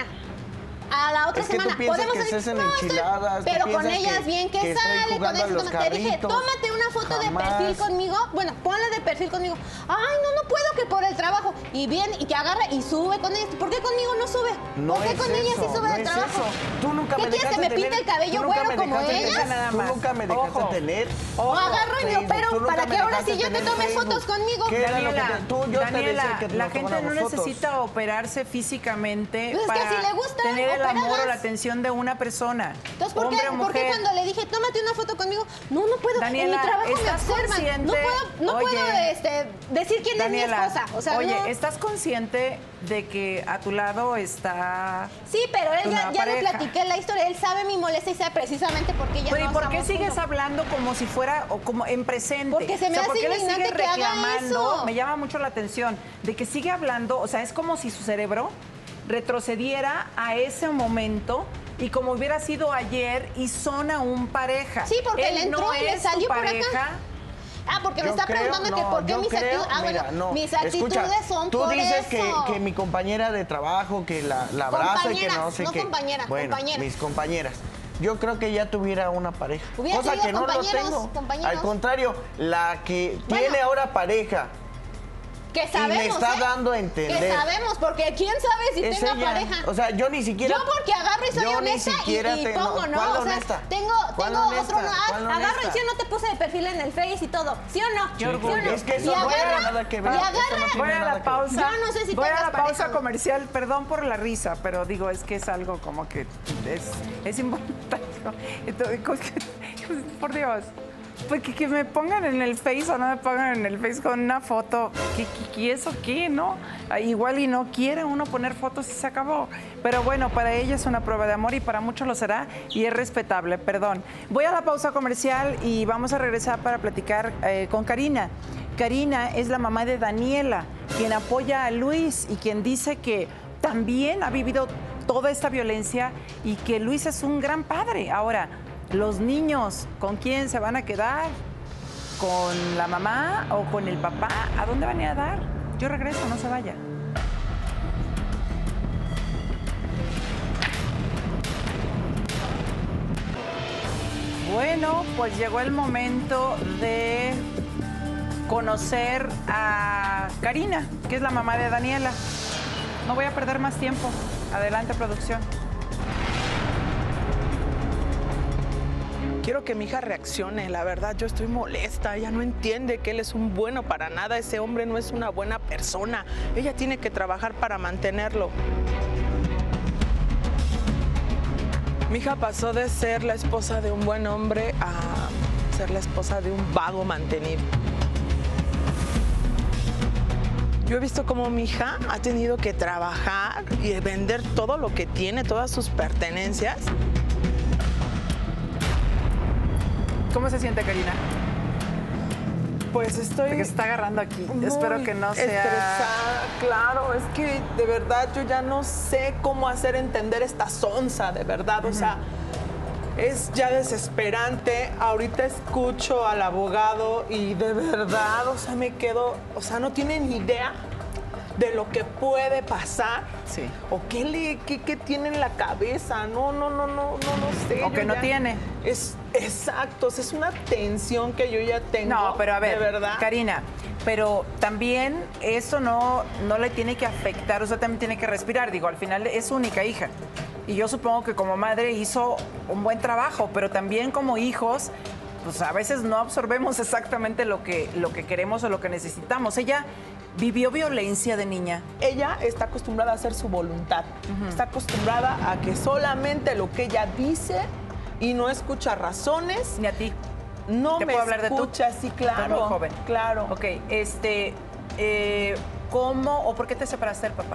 A la otra Es que tú semana, piensas ¿podemos que salir? estás en No, estoy- enchiladas, tú pero con piensas ellas que- bien que, que estoy sale, con jugando a eso. los toma- Te dije, carritos. tómate una foto Jamás. de perfil conmigo. Bueno, ponla de perfil conmigo. Ay, no, no puedo que por el trabajo. Y bien, y que agarra y sube con ellas. ¿Por qué conmigo no sube? No ¿Por qué es con ellas sí eso, sube no del es trabajo? eso. Tú nunca ¿Qué me quieres, dejaste que me tener, pinte el cabello tú nunca güero me como dejaste ellas? tener- Nada Tú más. nunca me dejaste Ojo. tener. O agarro y me Facebook, opero tú nunca para me que ahora dejaste sí yo te tener tome Facebook. fotos conmigo. ¿Qué era lo que Daniela, te- tú- yo te Daniela, decía que la nos gente no tomáramos fotos. necesita operarse físicamente Pues es que para si le gusta, tener el amor o opéralas. la atención de una persona. Entonces, ¿por qué, hombre o ¿por qué mujer. cuando le dije, tómate una foto conmigo? No, no puedo. Daniela, en mi trabajo me ¿estás observan. consciente? No puedo, no Oye, puedo este, decir quién Daniela, es mi esposa. O sea, oye, no. ¿estás consciente de que a tu lado está... Sí, pero él tu ya, nueva ya le pareja? platiqué la historia. Él sabe mi molestia y sabe precisamente por qué ya Pero no ¿y por qué estamos sigues juntos. hablando como si fuera o como en presente? Porque se me o sea, hace ¿por qué le indignante sigues que haga reclamando? eso. Me llama mucho la atención de que sigue hablando, o sea, es como si su cerebro retrocediera a ese momento y como hubiera sido ayer y son aún pareja. Sí, porque Él le entró no y le es tu salió por acá. pareja. Ah, porque me Yo está creo- preguntando que no, por qué yo mis creo- actitudes. Ah, mira, bueno, no. mis actitudes Escucha, son tú por dices eso. que, que mi compañera de trabajo, que la, la abrazo y que no Compañeras, sé no qué. compañeras, bueno, compañeras. mis compañeras. Yo creo que ya tuviera una pareja. Hubiera cosa tenido que no lo compañeros, tengo. compañeros. Al contrario, la que Bueno. tiene ahora pareja. Que sabemos, me está ¿eh? dando a entender. Que sabemos, porque quién sabe si es tenga ella. pareja. O sea, yo ni siquiera. Yo porque agarro y soy yo ni honesta y, siquiera y te- pongo, ¿no? ¿Cuál O sea, honesta? tengo, ¿Cuál tengo honesta? otro, no, ah, ¿Cuál agarro y honesta? si no te puse de perfil en el Face y todo, ¿sí o no? Qué ¿Sí o orgullo. no? Es que eso y no agarra, tiene nada que ver, y eso no agarra, tiene Voy a nada la que ver. pausa. Yo no sé si Voy a tengas la pausa pareja. comercial. Perdón por la risa, pero digo, es que es algo como que es, es importante. Entonces, por Dios. Pues que, que me pongan en el Face o no me pongan en el Face con una foto. ¿Qué, qué, qué eso qué, no? Ah, igual y no quiere uno poner fotos y se acabó. Pero bueno, para ella es una prueba de amor y para muchos lo será y es respetable, perdón. Voy a la pausa comercial y vamos a regresar para platicar eh, con Karina. Karina es la mamá de Daniela, quien apoya a Luis y quien dice que también ha vivido toda esta violencia y que Luis es un gran padre. Ahora, los niños, ¿con quién se van a quedar? ¿Con la mamá o con el papá? ¿A dónde van a ir a dar? Yo regreso, no se vaya. Bueno, pues llegó el momento de conocer a Karina, que es la mamá de Daniela. No voy a perder más tiempo. Adelante, producción. Quiero que mi hija reaccione, la verdad, yo estoy molesta, ella no entiende que él es un bueno para nada, ese hombre no es una buena persona, ella tiene que trabajar para mantenerlo. Mi hija pasó de ser la esposa de un buen hombre a ser la esposa de un vago mantenido. Yo he visto cómo mi hija ha tenido que trabajar y vender todo lo que tiene, todas sus pertenencias, ¿Cómo se siente, Karina? Pues estoy... Porque se está agarrando aquí. muy Espero que no sea... estresada, claro. Es que de verdad yo ya no sé cómo hacer entender esta sonza, de verdad. O sea, es ya desesperante. Ahorita escucho al abogado y de verdad, o sea, me quedo... O sea, no tiene ni idea de lo que puede pasar. Sí. O qué, le, qué, qué tiene en la cabeza. No, no, no, no, no, no sé. O que Yo no ya- tiene. Es exacto, es una tensión que yo ya tengo. No, pero a ver, de verdad. Karina, pero también eso no, no le tiene que afectar, o sea, también tiene que respirar. Digo, al final es su única hija. Y yo supongo que como madre hizo un buen trabajo, pero también como hijos, pues a veces no absorbemos exactamente lo que, lo que queremos o lo que necesitamos. Ella vivió violencia de niña. Ella está acostumbrada a hacer su voluntad. Está acostumbrada a que solamente lo que ella dice y no escucha razones. Ni a ti. No ¿Te me puedo hablar de tú? escucha, sí, claro. Estás muy joven. Claro. Ok, este, eh, ¿cómo o por qué te separaste del papá?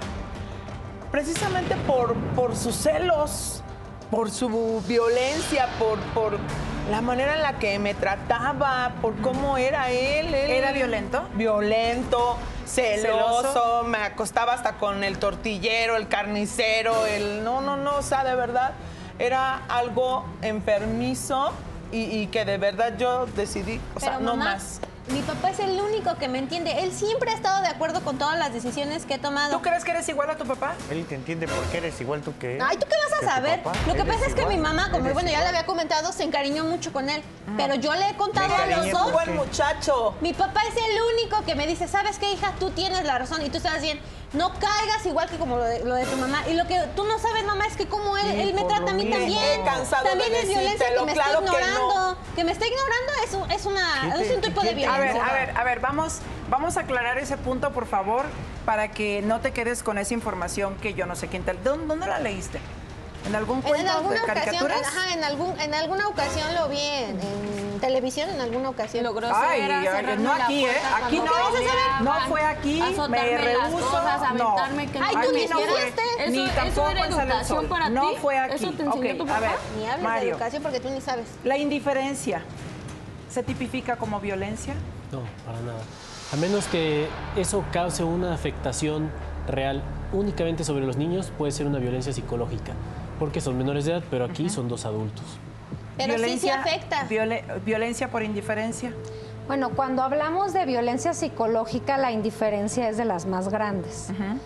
Precisamente por, por sus celos, por su violencia, por, por la manera en la que me trataba, por cómo era él. él ¿Era violento? Violento, celoso, ¿Celoso? me acostaba hasta con el tortillero, el carnicero, el... No, no, no, o sea, de verdad, era algo enfermizo y, y que de verdad yo decidí, o sea, Pero, no mamá, más. Mi papá es el único que me entiende. Él siempre ha estado de acuerdo con todas las decisiones que he tomado. ¿Tú crees que eres igual a tu papá? Él te entiende porque eres igual tú que él. Ay, ¿tú qué vas que a tu saber? papá. Lo que Eres pasa es que igual, mi mamá, como eres bueno, ya le igual. había comentado, se encariñó mucho con él. Pero yo le he contado Me a los encariñé dos. porque- Buen muchacho. Mi papá es el único que me dice, ¿sabes qué, hija? Tú tienes la razón y tú estás bien. No caigas igual que como lo de, lo de tu mamá. Y lo que tú no sabes, mamá, es que como él, Sí, él me por trata lo a mí mismo. también. He cansado También de es violencia que decírtelo, me claro está que ignorando. no. Que, me está ignorando es, un- es, una, ¿Qué te- es un tipo de qué te- A ver, violencia. a ver, a ver, vamos, vamos a aclarar ese punto, por favor, para que no te quedes con esa información que yo no sé quién te... ¿Dónde, dónde la leíste? ¿En algún En cuento alguna de ocasión, caricaturas? ajá, en, algún, en alguna ocasión lo vi en, en televisión, en alguna ocasión. Lo grosera, Ay, ay, cerrarme no la aquí, ¿eh? puerta Aquí cuando no. peleaban, No fue aquí, me azotarme las rehuso. cosas, No. aventarme que Ay, no tú me ni hicieran. fuiste. Eso, Ni eso tampoco era en Sale el educación Sol. para ti. No fue aquí. Eso te enseñó Ok, tu a papá. ver, Ni hables Mario. de educación porque tú ni sabes. La indiferencia, ¿se tipifica como violencia? No, para nada. A menos que eso cause una afectación real únicamente sobre los niños, puede ser una violencia psicológica, porque son menores de edad, pero aquí son dos adultos. Pero sí sí afecta. viole- ¿Violencia por indiferencia? Bueno, cuando hablamos de violencia psicológica, la indiferencia es de las más grandes.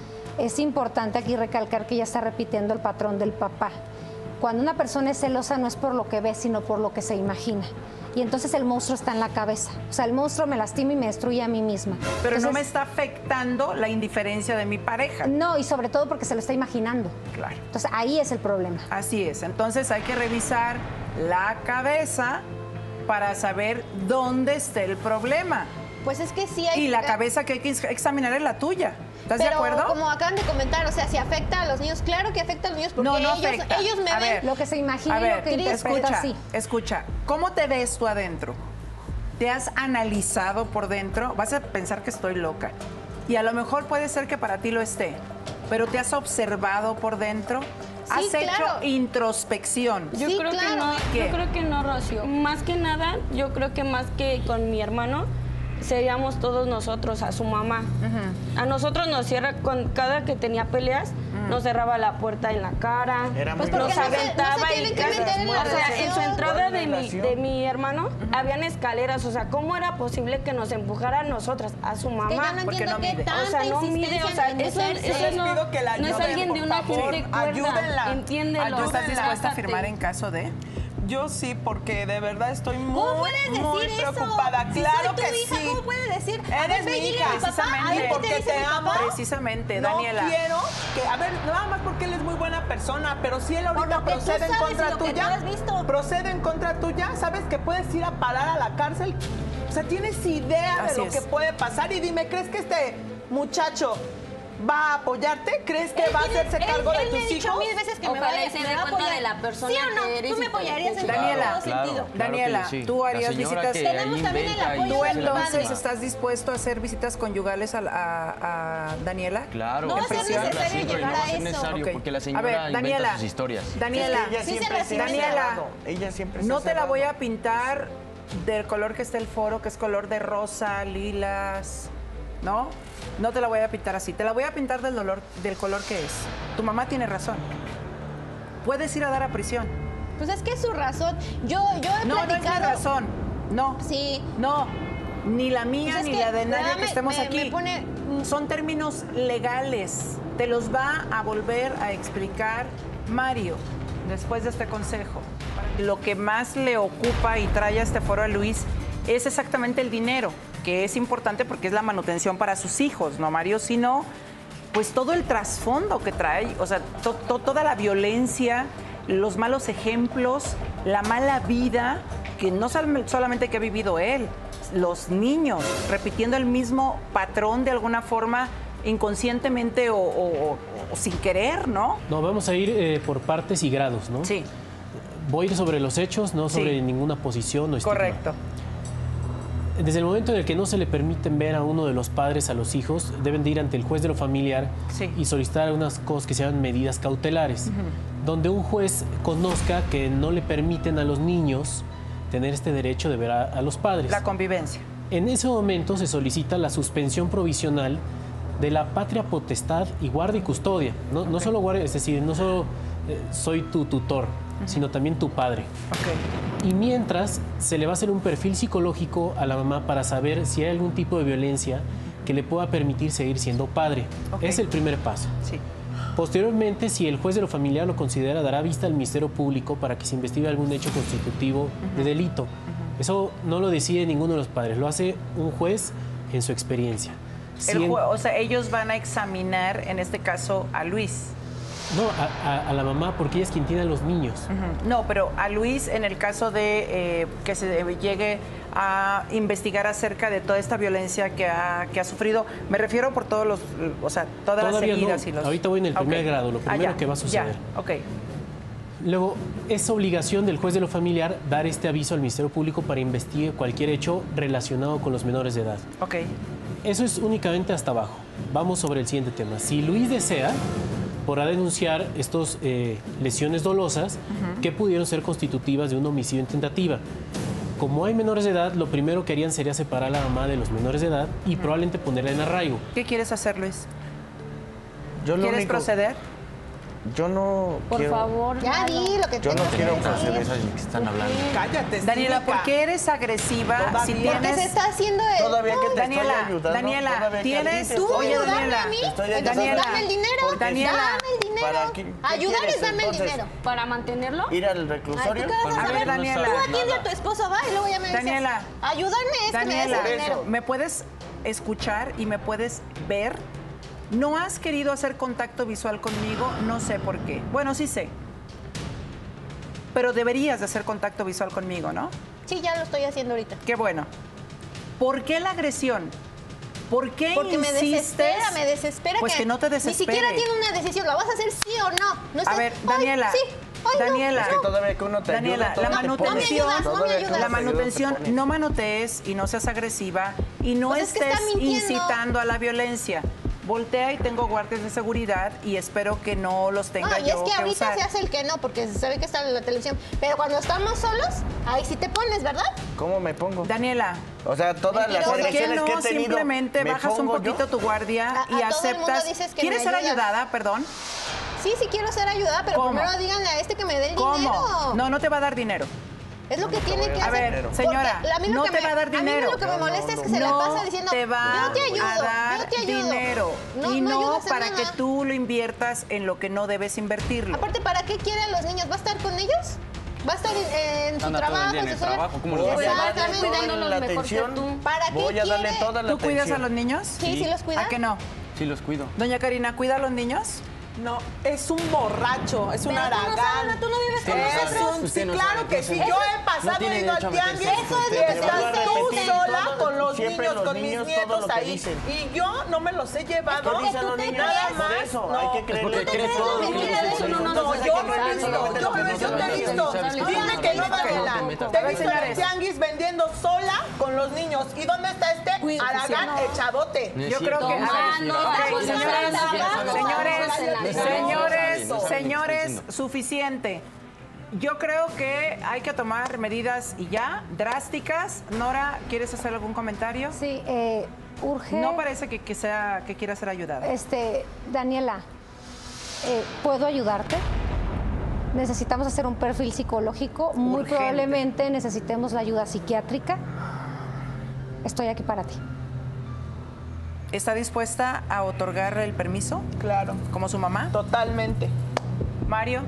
Es importante aquí recalcar que ya está repitiendo el patrón del papá. Cuando una persona es celosa no es por lo que ve, sino por lo que se imagina. Y entonces el monstruo está en la cabeza. O sea, el monstruo me lastima y me destruye a mí misma. Pero no me Entonces, está afectando la indiferencia de mi pareja. No, y sobre todo porque se lo está imaginando. Claro. Entonces ahí es el problema. Así es. Entonces hay que revisar la cabeza para saber dónde está el problema. Pues es que sí hay... Y la cabeza que hay que examinar es la tuya. ¿Estás Pero de acuerdo? como acaban de comentar, o sea, si afecta a los niños, claro que afecta a los niños porque No, no ellos, afecta. ellos me A ven... ver. Lo que se imagina A y ver, lo que interpreta escucha, sí. escucha. ¿Cómo te ves tú adentro? ¿Te has analizado por dentro? Vas a pensar que estoy loca. Y a lo mejor puede ser que para ti lo esté. Pero ¿te has observado por dentro? ¿Has Sí, hecho claro. introspección? Yo Sí, creo claro. que no, ¿Qué? yo creo que no, Rocío. Más que nada, yo creo que más que con mi hermano, seríamos todos nosotros, a su mamá. A nosotros nos cierra, con cada que tenía peleas, nos cerraba la puerta en la cara, Era muy Pues porque nos no se- aventaba no se y tienen que casi- meter en la o sea, en su relación. entrada de mi, relación. de mi hermano, habían escaleras, o sea, ¿cómo era posible que nos empujara a nosotras, a su Que mamá? yo no Porque entiendo no qué mide. tanta O sea, no mide, insistencia o sea, en eso, meterse. eso Les no, pido que la no es ayuden, alguien de por una favor, gente cuerda. ayúdenla. Entiéndelo. ¿Tú estás Ayúdenla. dispuesta a Sácate. firmar en caso de...? Yo sí, porque de verdad estoy muy, ¿Cómo puedes decir muy eso? preocupada. Si Claro soy tu que hija, sí. ¿cómo puedes decir? A Eres ver, ve mi y dile hija, a mi papá, precisamente. a ver qué porque te dice te mi amo. papá. Precisamente, No Daniela. quiero que, a ver, nada más porque él es muy buena persona, pero si él Por ahorita lo que tú procede en sabes y contra lo que tú tuya, has visto. procede en contra tuya, sabes que puedes ir a parar a la cárcel. O sea, tienes idea Así de lo es. que puede pasar y dime, ¿crees que este muchacho va a apoyarte? ¿Crees que Él va a tiene- hacerse él- cargo de él me tus ha dicho hijos? mil veces que me Ojalá va, y se me dé va a cuenta apoyar. de la persona ¿Sí o no? que eres Tú me y te apoyarías en respeto. Daniela, todo sentido. Daniela, que sí. tú La harías señora visitas... que ahí Tenemos también el inventa y apoyo ¿Tú de se mi la entonces padre. estás dispuesto a hacer visitas conyugales a, a- a Daniela? Claro. No va a ser prisión. necesario Sí, pero llegar no va a a ser eso. necesario Ok. porque la A señora ver, inventa Daniela, sus historias. Daniela, Ella Sí se siempre las se ha Daniela. cerrado. Ella siempre se ha no te la cerrado. voy a pintar del color que está el foro, que es color de rosa, lilas, ¿no? No te la voy a pintar así, te la voy a pintar del, dolor, del color que es. Tu mamá tiene razón. Puedes ir a dar a prisión. Pues es que es su razón. Yo, yo he no, platicado... No, es mi razón. No. Sí. No. Ni la mía, pues es ni que la de nadie me, que estemos me, aquí. Me pone... Son términos legales. Te los va a volver a explicar Mario después de este consejo. Lo que más le ocupa y trae a este foro a Luis es exactamente el dinero, que es importante porque es la manutención para sus hijos, ¿no, Mario? Sino, pues todo el trasfondo que trae, o sea, to, to, toda la violencia, los malos ejemplos, la mala vida, que no solamente que ha vivido él, los niños repitiendo el mismo patrón de alguna forma, inconscientemente o, o, o sin querer, ¿no? No, vamos a ir eh, por partes y grados, ¿no? Sí. Voy a ir sobre los hechos, no sobre sí. ninguna posición o estigma. Correcto. Desde el momento en el que no se le permiten ver a uno de los padres a los hijos, deben de ir ante el juez de lo familiar sí. y solicitar unas cosas que se llaman medidas cautelares, uh-huh. donde un juez conozca que no le permiten a los niños tener este derecho de ver a, a los padres. La convivencia. En ese momento se solicita la suspensión provisional de la patria potestad y guardia y custodia. No, okay. no solo guardia, es decir, no solo eh, soy tu tutor, uh-huh. sino también tu padre. Okay. Y mientras se le va a hacer un perfil psicológico a la mamá para saber si hay algún tipo de violencia que le pueda permitir seguir siendo padre. Okay. Es el primer paso. Sí. Posteriormente, si el juez de lo familiar lo considera, dará vista al Ministerio Público para que se investigue algún hecho constitutivo uh-huh. de delito. Uh-huh. Eso no lo decide ninguno de los padres, lo hace un juez en su experiencia. Si el jue- o sea, ellos van a examinar, en este caso, a Luis. No, a, a, a la mamá, porque ella es quien tiene a los niños. Uh-huh. No, pero a Luis, en el caso de eh, que se llegue a investigar acerca de toda esta violencia que ha, que ha sufrido, me refiero por todos los, o sea, todas Todavía las heridas no. y los... Ahorita voy en el primer okay. grado, lo primero ah, ya, que va a suceder. Ya. Ok. Luego, es obligación del juez de lo familiar dar este aviso al Ministerio Público para investigar cualquier hecho relacionado con los menores de edad. Ok. Eso es únicamente hasta abajo. Vamos sobre el siguiente tema. Si Luis desea, podrá denunciar estas eh, lesiones dolosas uh-huh. que pudieron ser constitutivas de un homicidio en tentativa. Como hay menores de edad, lo primero que harían sería separar a la mamá de los menores de edad y uh-huh. probablemente ponerla en arraigo. ¿Qué quieres hacer, Luis? Yo ¿Quieres único... proceder? Yo no Por quiero... favor, ya di lo que Yo no quiero decir. proceder a lo que están hablando. Cállate, Daniela, cínica. ¿por qué eres agresiva? Todavía. Si Porque tienes... se está haciendo el... Todavía que te Daniela, estoy ayudando. Daniela, todavía que tienes- a ti te ¿Tú estoy Oye, ayudarme Daniela, a mí? te estoy Entonces ayudando. dame el dinero. Porque Daniela, dame el dinero. ¿para qué- qué Ayudarles, quieres, dame el entonces? dinero. ¿Para mantenerlo? ¿Ir al Ay, reclusorio? ¿tú qué vas a A ver, saber? Daniela. Tú atiende a tu esposo, va, y luego ya me dices. Daniela. Ayúdame, es que me Daniela, des el dinero. ¿me puedes escuchar y me puedes ver? ¿No has querido hacer contacto visual conmigo? No sé por qué. Bueno, sí sé. Pero deberías de hacer contacto visual conmigo, ¿no? Sí, ya lo estoy haciendo ahorita. Qué bueno. ¿Por qué la agresión? ¿Por qué Porque me insistes? desespera, me desespera Pues que no te desespere. Ni siquiera tiene una decisión, ¿la vas a hacer sí o no? No A estás, ver, "Ay, Daniela, sí, ay, no, Daniela, Es que todavía que uno te Daniela, ayuda, la todavía te manutención, pones. no me Todavía que ayudas. uno la te ayuda, te manutención, pones. no manotees y no seas agresiva y no Pues es que estés está mintiendo. incitando a la violencia. Voltea y tengo guardias de seguridad y espero que no los tenga No, y es yo que que ahorita usar. se hace el que no, porque se ve que está en la televisión. Pero cuando estamos solos, ahí sí te pones, ¿verdad? ¿Cómo me pongo? Daniela, O sea, todas las Mentiroso. ¿por qué agresiones que he no tenido, simplemente ¿me bajas un pongo yo? poquito tu guardia A- a y todo el aceptas? mundo dices que ¿Quieres me ser ayudas. ayudada? Perdón. Sí, sí quiero ser ayudada, pero ¿Cómo? primero díganle a este que me dé el ¿Cómo? dinero. No, no te va a dar dinero. Es lo que tiene que A hacer. ver, Porque señora, a mí lo no que te me- va a dar A mí dinero. lo que me molesta es que se no le pasa diciendo, te va yo te ayudo, a dar yo te ayudo. dinero No, y no no, ayudas en para nada. que tú lo inviertas en lo que no debes invertirlo. Aparte, ¿para qué quiere a los niños? ¿Va a estar con ellos? ¿Va a estar en, en su Anda todo el trabajo? día en el su zona? trabajo, ¿cómo lo Voy vas a a darle Exactamente. toda cuidándolos la mejor que atención. tú. ¿Para qué Voy a darle quiere? toda la ¿Tú atención. cuidas a los niños? Sí, sí los cuida. ¿A que no? Sí, los cuido. Doña Karina, ¿cuida a los niños? No, es un borracho, es un Pero tú no aragán. sabes, tú no vives con Es nosotros. un, Usted sí, no claro sabe que qué sí. es. Yo he pasado, No tiene he ido al derecho a meterse tianguis con usted. y Eso es estás lo que tú dicen. sola Todo- con los siempre niños, los con niños, mis todo nietos lo que ahí. dicen. Y yo no me los he llevado. ¿Qué dicen tú los te niños? crees. Por eso, No. hay que Es creerle. porque crees crees todo lo lo que que dice dices. eso, no, no, No, Entonces hay yo que no he creer visto, solamente yo lo que me no yo te he sabes. visto. Sabes que Dime no que no sabes, te no la. te metas. Te he A ver, visto en el señores. tianguis vendiendo sola con los niños. ¿Y dónde está este aragán echadote? No es Yo creo cierto. que... a ver, Tomando, ok, bajo señores, la señores, mano. señores, No sabe, no sabe, no sabe, no sabe. señores, suficiente. Yo creo que hay que tomar medidas y ya, drásticas. Nora, ¿quieres hacer algún comentario? Sí, eh, urge... No parece que, que, sea, que quiera ser ayudada. Este, Daniela, eh, ¿puedo ayudarte? Necesitamos hacer un perfil psicológico. Muy Urgente. probablemente necesitemos la ayuda psiquiátrica. Estoy aquí para ti. ¿Está dispuesta a otorgarle el permiso? Claro. ¿Como su mamá? Totalmente. Mario.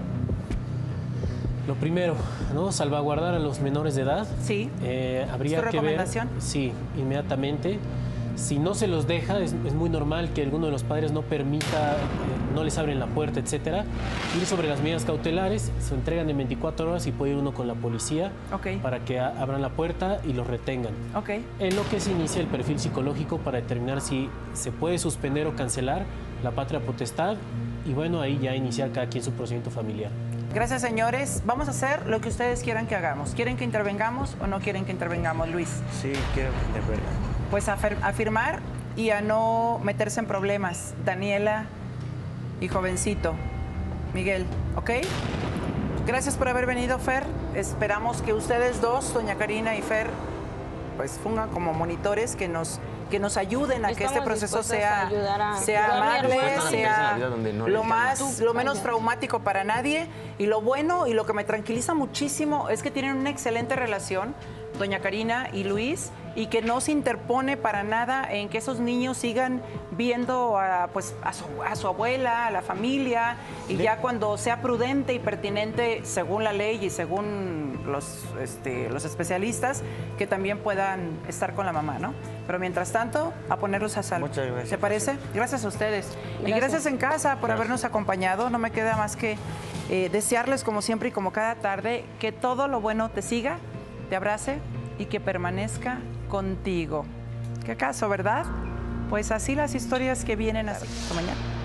Lo primero, ¿no? Salvaguardar a los menores de edad. Sí. Eh, habría ¿Es tu que ver. recomendación? Sí, inmediatamente. Si no se los deja, es, es muy normal que alguno de los padres no permita, eh, no les abren la puerta, etcétera. Ir sobre las medidas cautelares, se entregan en veinticuatro horas y puede ir uno con la policía Ok. para que a- abran la puerta y los retengan. Ok. En lo que se inicia el perfil psicológico para determinar si se puede suspender o cancelar la patria potestad y bueno, ahí ya iniciar cada quien su procedimiento familiar. Gracias, señores. Vamos a hacer lo que ustedes quieran que hagamos. ¿Quieren que intervengamos o no quieren que intervengamos, Luis? Sí, quiero de verdad. Pues a, fer- a firmar y a no meterse en problemas. Daniela y jovencito. Miguel, ¿ok? Gracias por haber venido, Fer. Esperamos que ustedes dos, doña Karina y Fer, pues fungan como monitores que nos, que nos ayuden a que este Estamos proceso dispuestos a sea, ayudar a- sea Yo a mi amable, hermano. sea donde no lo les más, llamas. lo menos Vaya. traumático para nadie. Y lo bueno y lo que me tranquiliza muchísimo es que tienen una excelente relación, doña Karina y Luis, y que no se interpone para nada en que esos niños sigan viendo a, pues, a, su, a su abuela, a la familia, y ya cuando sea prudente y pertinente, según la ley y según los, este, los especialistas, que también puedan estar con la mamá, ¿no? Pero mientras tanto, a ponerlos a salvo. Muchas gracias. ¿Se parece? Gracias a ustedes. Y gracias en casa por habernos acompañado. No me queda más que eh, desearles, como siempre y como cada tarde, que todo lo bueno te siga, te abrace y que permanezca contigo. ¿Qué acaso, verdad? Pues así las historias que vienen así. Hasta mañana.